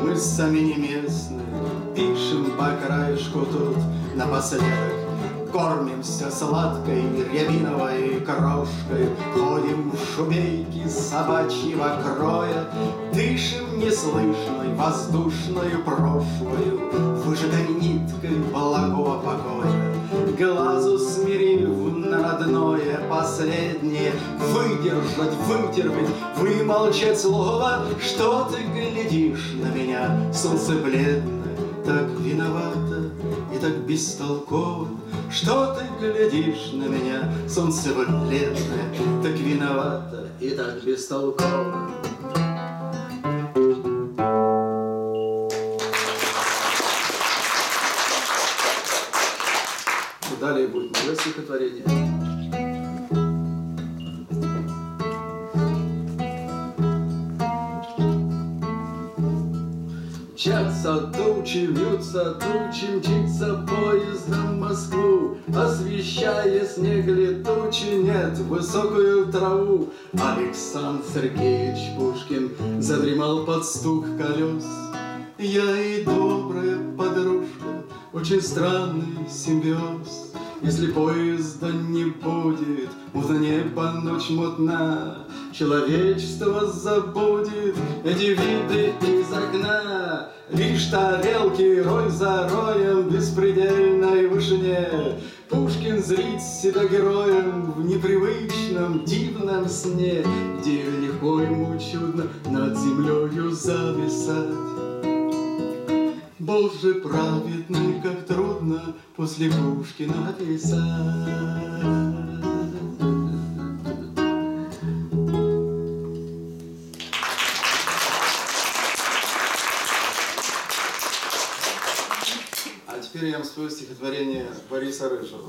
мы сами не местные, пишем по краешку тут напоследок. Кормимся сладкой рябиновой крошкой, ходим в шубейки собачьего кроя, дышим неслышной воздушною прошлою, выжатой ниткой благого покоя. Глазу смирив на родное последнее, выдержать, вытерпеть, вымолчать слово, что ты глядишь на меня, солнце бледное, так виновата и так бестолково. Что ты глядишь на меня, солнце бледное, так виновата и так бестолково. Далее будет мое стихотворение. Мчатся тучи, вьются тучи, мчится поездом в Москву, освещая снег летучий, нет, высокую траву. Александр Сергеевич Пушкин задремал под стук колес. Я и добрая подружка, очень странный симбиоз. Если поезда не будет, мутно небо, ночь мутна, человечество забудет эти виды из окна. Лишь тарелки рой за роем в беспредельной вышине. Пушкин зрит себя героем в непривычном дивном сне, где легко ему чудно над землею зависать. Боже праведный, как трудно после Пушкина писать. А теперь я вам спою стихотворение Бориса Рыжего.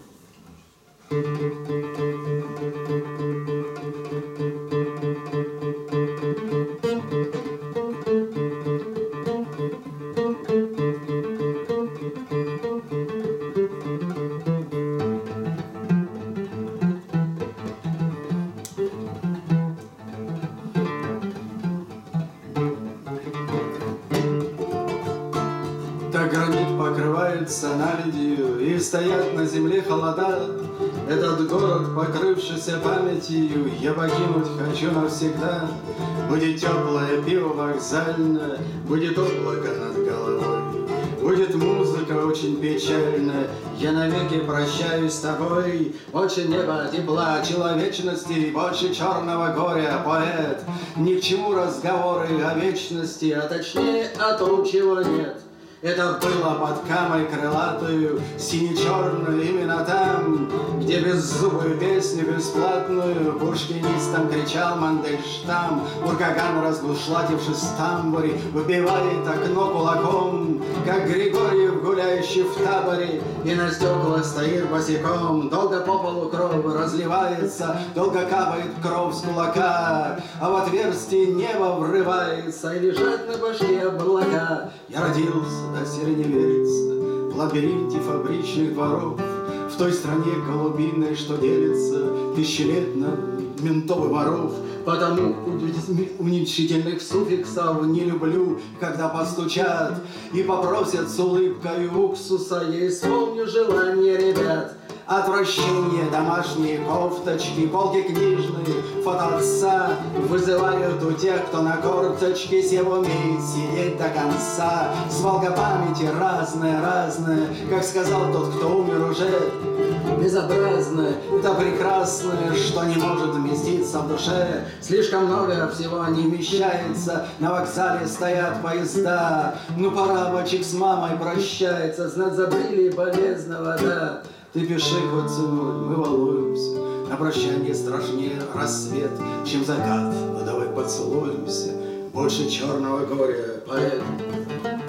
Гранит покрывается наледью, и стоят на земле холода. Этот город, покрывшийся памятью, я покинуть хочу навсегда. Будет теплое пиво вокзальное, будет облако над головой, будет музыка очень печальная, я навеки прощаюсь с тобой. Больше неба, тепла, человечности, больше черного горя, поэт. Ни к чему разговоры о вечности, а точнее о том, чего нет. Это было под камой крылатую, сине-черную, именно там, где беззубую песню бесплатную пушкинистам кричал Мандельштам. Уркаган, разглушлатившись в тамбуре, выбивает окно кулаком, как Григорьев, гуляющий в таборе, и на стекла стоит босиком. Долго по полу кровь разливается, долго капает кровь с кулака, а в отверстие небо врывается, и лежат на башке облака. Я родился, до серы не верится, в лабиринте фабричных дворов, в той стране голубиной, что делится тысячи лет на ментов и воров. Потому уменьшительных суффиксов не люблю, когда постучат и попросят с улыбкой уксуса. Я исполню желание ребят. Отвращение, домашние кофточки, полки книжные, фото отца вызывают у тех, кто на корточке сел, умеет сидеть до конца. Свалка памяти разная, как сказал тот, кто умер уже. Безобразное, это прекрасное, что не может вместиться в душе. Слишком много всего не вмещается, на вокзале стоят поезда. Ну пора, бочек с мамой прощается, знать забыли полезна вода. Ты пиши хоть ценой, мы волнуемся, на прощание страшнее рассвет, чем закат, но давай поцелуемся, больше черного горя, поэт.